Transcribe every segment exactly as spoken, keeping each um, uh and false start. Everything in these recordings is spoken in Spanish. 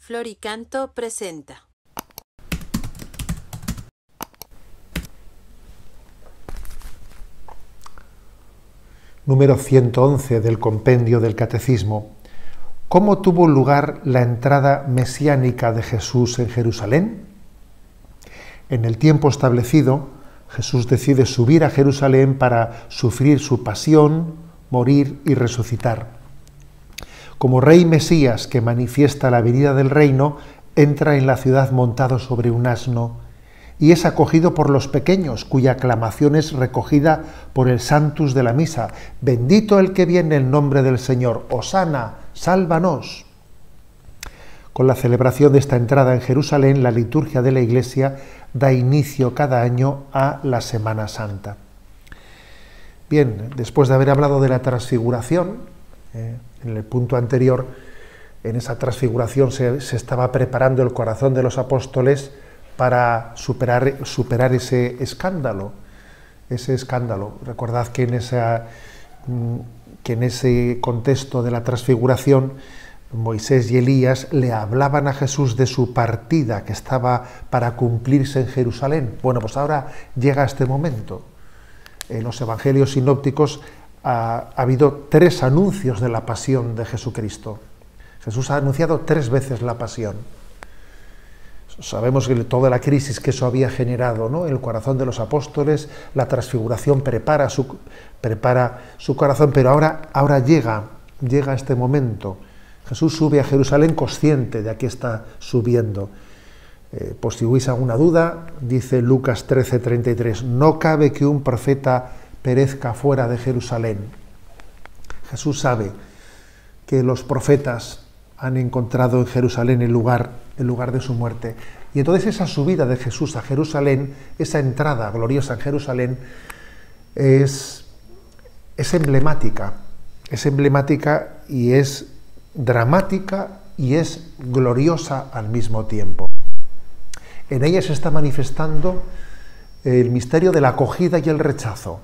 Floricanto presenta. Número ciento once del Compendio del Catecismo. ¿Cómo tuvo lugar la entrada mesiánica de Jesús en Jerusalén? En el tiempo establecido, Jesús decide subir a Jerusalén para sufrir su pasión, morir y resucitar. Como Rey Mesías que manifiesta la venida del reino, entra en la ciudad montado sobre un asno y es acogido por los pequeños, cuya aclamación es recogida por el Sanctus de la misa. Bendito el que viene en nombre del Señor, Hosana, sálvanos. Con la celebración de esta entrada en Jerusalén, la liturgia de la Iglesia da inicio cada año a la Semana Santa. Bien, después de haber hablado de la transfiguración, eh, en el punto anterior, en esa transfiguración se, se estaba preparando el corazón de los apóstoles para superar, superar ese escándalo, ese escándalo. Recordad que en, esa, que en ese contexto de la transfiguración, Moisés y Elías le hablaban a Jesús de su partida que estaba para cumplirse en Jerusalén. Bueno, pues ahora llega este momento. En los evangelios sinópticos ha, ha habido tres anuncios de la pasión de Jesucristo. Jesús ha anunciado tres veces la pasión. Sabemos que toda la crisis que eso había generado, ¿no?, en el corazón de los apóstoles, la transfiguración prepara su, prepara su corazón, pero ahora, ahora llega, llega este momento. Jesús sube a Jerusalén consciente de a qué está subiendo. Eh, por si hubiese alguna duda, dice Lucas trece, treinta y tres, no cabe que un profeta perezca fuera de Jerusalén. Jesús sabe que los profetas han encontrado en Jerusalén el lugar, el lugar de su muerte. Y entonces esa subida de Jesús a Jerusalén, esa entrada gloriosa en Jerusalén, es, es emblemática. Es emblemática y es dramática y es gloriosa al mismo tiempo. En ella se está manifestando el misterio de la acogida y el rechazo.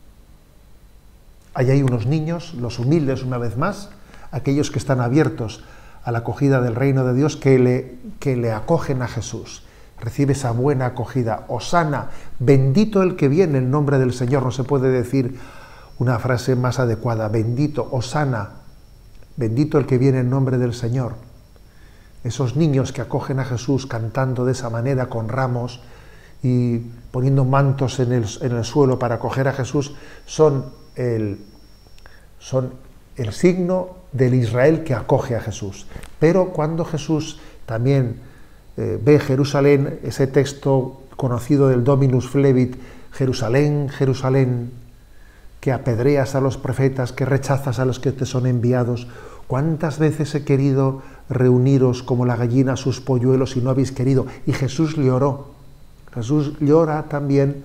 Allí hay unos niños, los humildes una vez más, aquellos que están abiertos a la acogida del reino de Dios, que le, que le acogen a Jesús. Recibe esa buena acogida. Hosana, bendito el que viene en nombre del Señor. No se puede decir una frase más adecuada. Bendito, Hosana, bendito el que viene en nombre del Señor. Esos niños que acogen a Jesús cantando de esa manera con ramos y poniendo mantos en el, en el suelo para acoger a Jesús son el, son el signo del Israel que acoge a Jesús. Pero cuando Jesús también eh, ve Jerusalén, ese texto conocido del Dominus Flevit, Jerusalén, Jerusalén, que apedreas a los profetas, que rechazas a los que te son enviados, ¿cuántas veces he querido reuniros como la gallina a sus polluelos y no habéis querido? Y Jesús lloró. Jesús llora también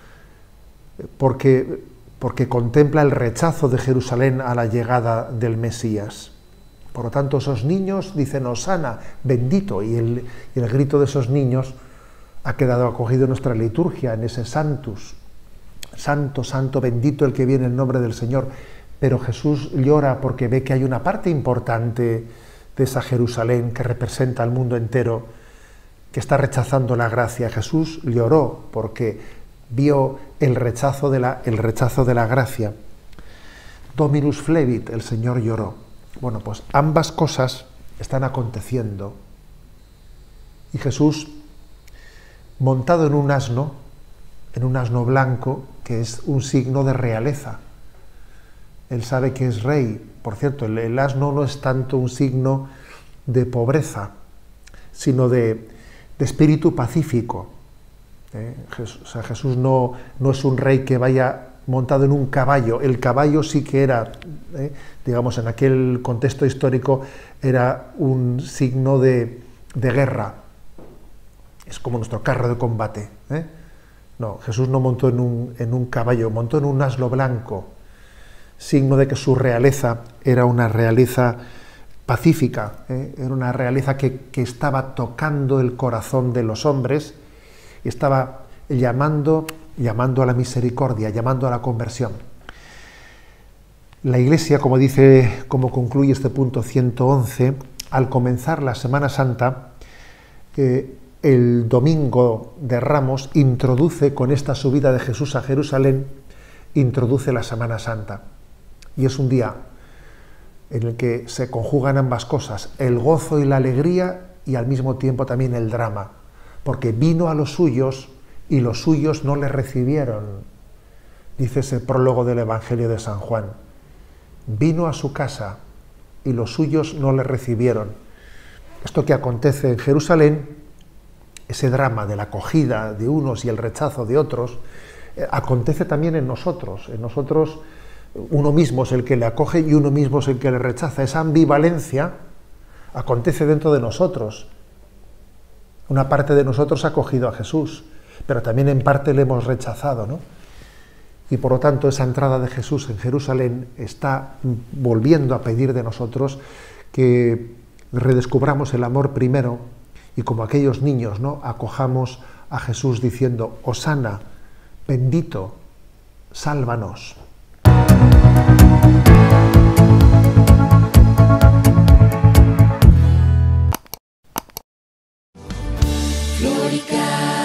porque, porque contempla el rechazo de Jerusalén a la llegada del Mesías. Por lo tanto, esos niños dicen Hosana, bendito, y el, y el grito de esos niños ha quedado acogido en nuestra liturgia, en ese Sanctus. Santo, santo, bendito el que viene en nombre del Señor. Pero Jesús llora porque ve que hay una parte importante de esa Jerusalén que representa al mundo entero, que está rechazando la gracia. Jesús lloró porque vio el rechazo de la, el rechazo de la gracia. Dominus Flevit, el Señor lloró. Bueno, pues ambas cosas están aconteciendo. Y Jesús, montado en un asno, en un asno blanco, que es un signo de realeza. Él sabe que es rey. Por cierto, el, el asno no es tanto un signo de pobreza, sino de, de espíritu pacífico. ¿Eh? Jesús, o sea, Jesús no, no es un rey que vaya montado en un caballo. El caballo sí que era, ¿eh? digamos, en aquel contexto histórico, era un signo de, de guerra. Es como nuestro carro de combate. ¿eh? No, Jesús no montó en un, en un caballo, montó en un asno blanco, signo de que su realeza era una realeza pacífica, ¿eh? era una realeza que, que estaba tocando el corazón de los hombres y estaba llamando, llamando a la misericordia, llamando a la conversión. La Iglesia, como dice, como concluye este punto ciento once, al comenzar la Semana Santa, eh, el domingo de Ramos introduce, con esta subida de Jesús a Jerusalén, introduce la Semana Santa. Y es un día en el que se conjugan ambas cosas, el gozo y la alegría, y al mismo tiempo también el drama, porque vino a los suyos y los suyos no le recibieron. Dice ese prólogo del Evangelio de San Juan. Vino a su casa y los suyos no le recibieron. Esto que acontece en Jerusalén, ese drama de la acogida de unos y el rechazo de otros, eh, acontece también en nosotros. En nosotros uno mismo es el que le acoge y uno mismo es el que le rechaza. Esa ambivalencia acontece dentro de nosotros. Una parte de nosotros ha acogido a Jesús, pero también en parte le hemos rechazado, ¿no? Y por lo tanto esa entrada de Jesús en Jerusalén está volviendo a pedir de nosotros que redescubramos el amor primero y, como aquellos niños, ¿no?, acojamos a Jesús diciendo: Hosana, bendito, sálvanos. Florica.